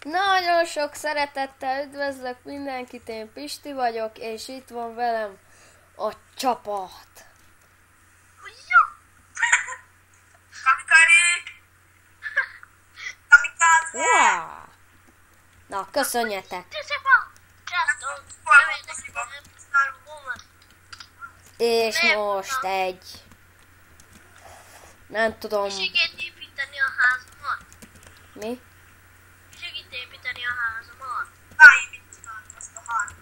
Nagyon sok szeretettel üdvözlök mindenkit, én Pisti vagyok, és itt van velem a csapat. Kamikari! Kamikaze! Wow. Na, köszönjetek! És most egy... Nem tudom... Segít építeni a házamat? Mi? Segít építeni a házamat? Állj, mit csinálod azt a házat?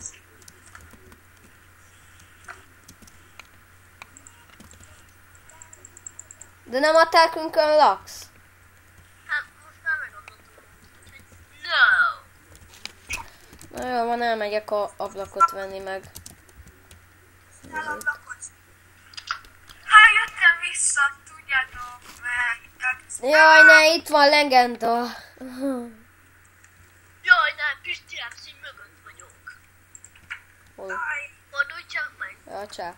De nem a telkünkön laksz? Hát most már megadottam. No! Na jó, van, elmegyek a ablakot venni meg. Elablakozni. Hát jöttem vissza, tudjátok, mert... Jaj, ne, itt van legenda. Jaj, nem, Pisti szín mögött vagyok. Hol? Állj, Fordulj csak meg. Ja, csá.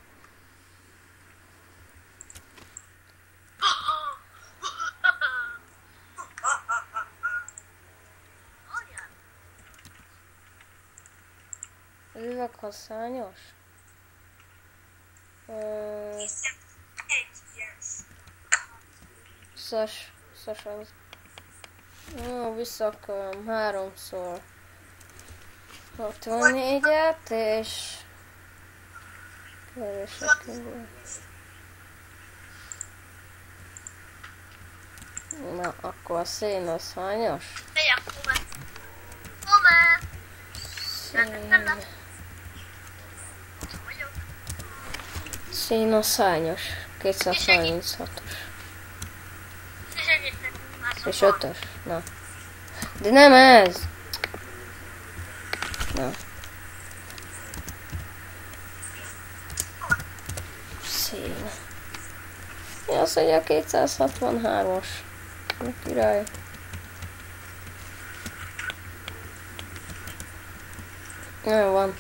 Anyád. Az üveghaszányos? hiszem, egy ilyen. Szas az. Ó, visszakölöm 3-szor 64-et, és... Keresek ide. Na, akkor a szén az hányos? Megyek, Homer. Homer! Szén... Ott vagyok. Szén az hányos? 236-os. Segítek. És 5-ös. Na. De nem ez! Na. Szén. Mi az, hogy a 263-as? Na, király. Jó van.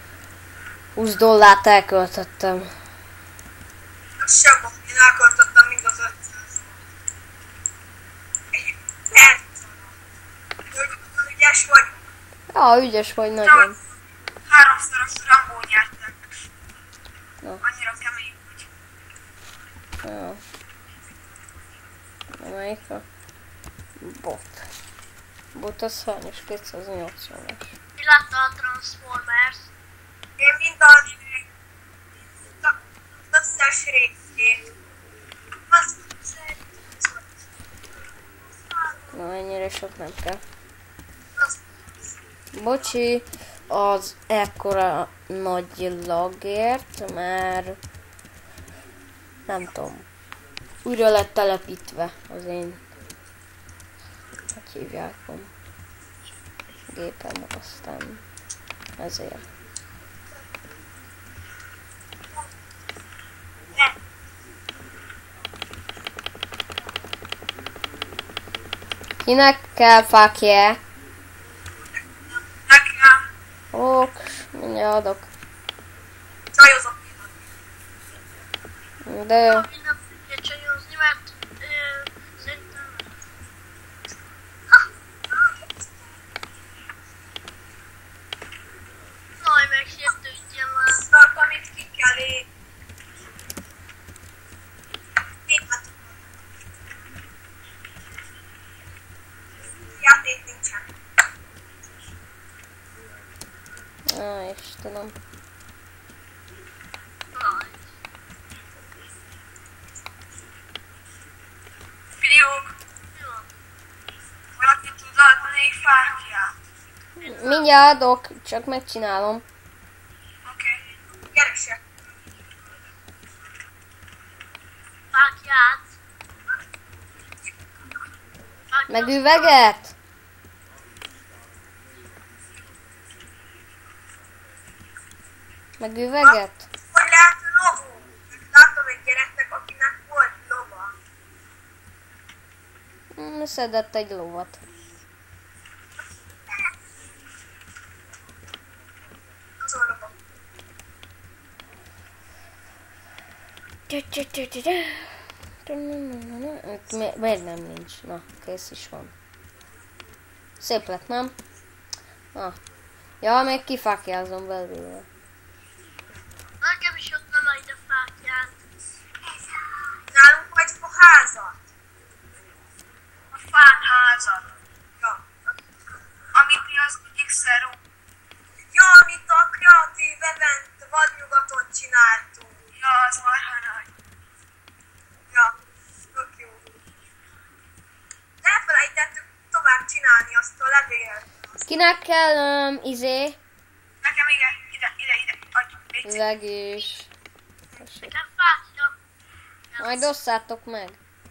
$20 elköltöttem. Az sem volt, én elköltöttem mind az 500. Ügyes vagy. Ja, ügyes vagy nagyon. Háromszoros Rambó nyertek. Na. Annyira kemény vagy. Ja. Melyik a bot? Bot az hányos? 280-as. Mi látta a Transformers? Én mindannyi az összes részét. Az Na, ennyire sok nem kell. az Bocsi, az ekkora nagy lagért, mert nem tudom, újra lett telepítve az én, hogy hívják, gépem, aztán ezért. Kinek kell fákje? nekem Ok, mindjárt adok. csajozok. De jó. Minden fogja csajozni, mert szerintem... Jaj, megsértődjem már. Azt, amit ki kell lépni. Játék nincsen. Á, Istenem. Jaj. Fiúk, Mi van? valaki tud adni fákját. Mindjárt adok, csak megcsinálom. Oké. Keresek. Fákját. Meg üveget? Meg üveget? Hogy lehet lovó? Láttam egy gyereknek, akinek volt lova. Szedett egy lovat. Az a lova. Miért nem nincs? Na, kész is van. Szép lett, nem? Ah. Ja, még kifákjázom belőle. Nekem is ott nem egy a fákját. Nálunk vagy a házat. A fán házat. Ja. Amit mi az X-szerú. Ja, amit a kreatív event vadnyugaton csináltunk. Ja, az marha nagy. Ja, tök jó. Elfelejtettük tovább csinálni azt a levélt. Kinek kell, Nekem igen, ide, adj, légy szíves. üveg is. Nekem fákja. Majd osszátok meg.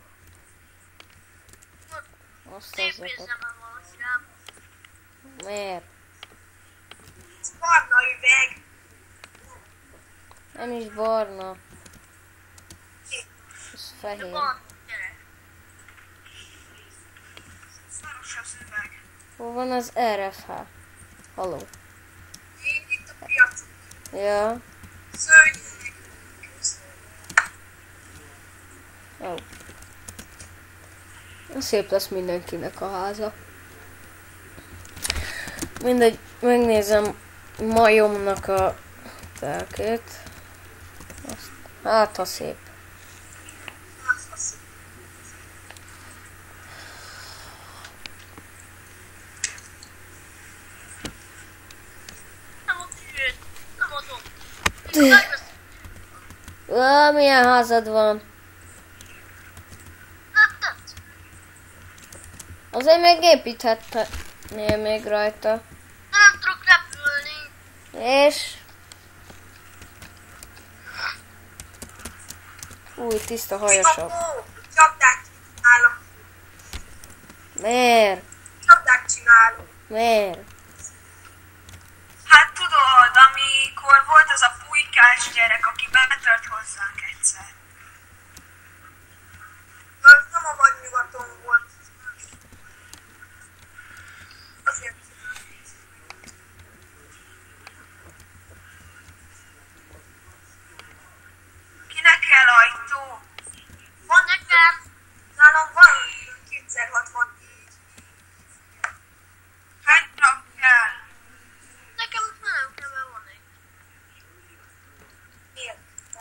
Osztozzatok. Szépézzem el valószínűleg. Miért? Ez barna üveg. Nem is barna. Ez De fehér. van, gyere. Szaros az üveg. Hol van az RFH? Haló. Én itt a piacon. Ja. Szörnyűek. Jó. Szép lesz mindenkinek a háza. Mindegy, megnézem majomnak a telkét. Hát, ha szép. Nem ott jön. Nem adom. Milyen házad van? Nem tetsz. Azért még építhetnél még rajta. De nem tudok repülni. És? Új, tiszta hajasabb. Csapdát csinálok. Miért? Csapdát csinálok. Miért? Hát tudod, amikor volt az a pulykás gyerek, aki betört hozzánk egyszer. Az nem a vadnyugaton volt. Azért. Kinek kell ajtó? Van Nekem. nálam van 264. Hány darab kell? Nekem nem kell, van egy. Miért?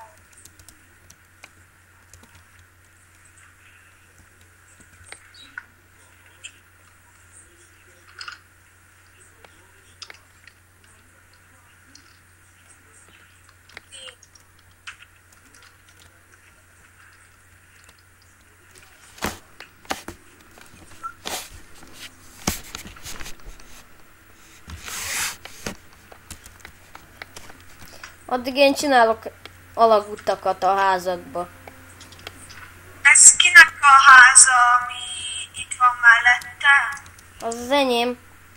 Addig én csinálok alagutakat a házadba. Ez kinek a háza, ami itt van mellette? Az az enyém.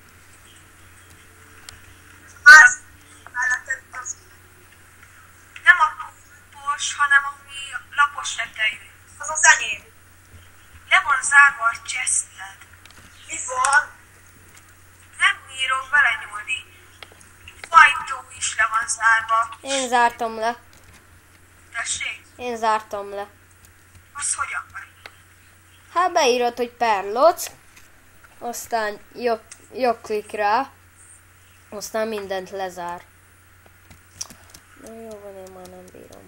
Ház melletted az. Nem a púpos, hanem ami lapos tetejű. Az az enyém. Le van zárva a chested. Mi van? Nem bírok belenyúlni. Fajtó is le van zárva. Én zártam le. Tessék, Én zártam le. az hogyan van? Hát beírod, hogy perloc, aztán jobb klik rá, aztán mindent lezár. Na jó van, én már nem bírom.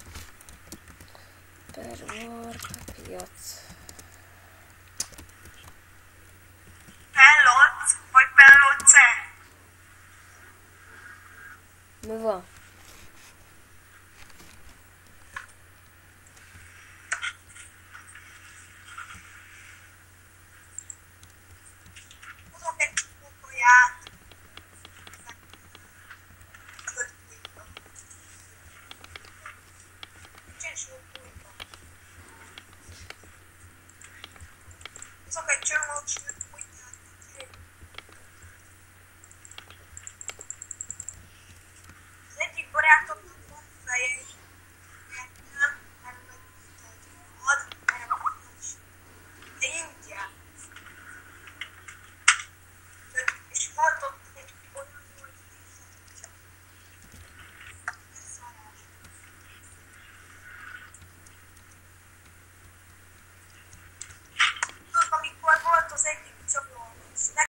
Pervarka piac. Pellóc, vagy pelloce? Mi van?